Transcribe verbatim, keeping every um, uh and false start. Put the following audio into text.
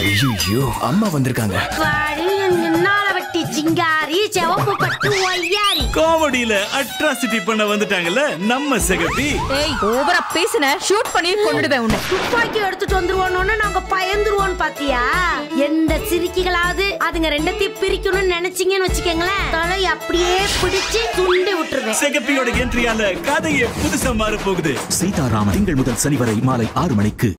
ஐயோ, அம்மா வந்திருக்காங்க. சிங்காரி செவப்பு பட்டு ஒய்யாரி காமெடியில அட்ராசிட்டி பண்ண வந்துட்டாங்கல்ல நம்ம சிகப்பி. ஏய், ஓவரா பேசின ஷூட் பண்ணி கொன்னுடுவேன் உன்னை. துப்பாக்கி எடுத்துட்டு வந்துருவோன்னு நாங்க பயந்துருவோம் பாத்தியா? எந்த சிரிக்கிகளாவது அதுங்க ரெண்டத்தையும் பிரிக்கணும்னு நினைச்சீங்கன்னு வச்சுக்கோங்களேன், தலை அப்படியே பிடிச்சு துண்டி விட்டுருவேன். சிகப்பியோட என்ட்ரியால கதையை புதுசா மாற போகுது. சீதாராமன் திங்கள் முதல் சனி வரை மாலை ஆறு மணிக்கு.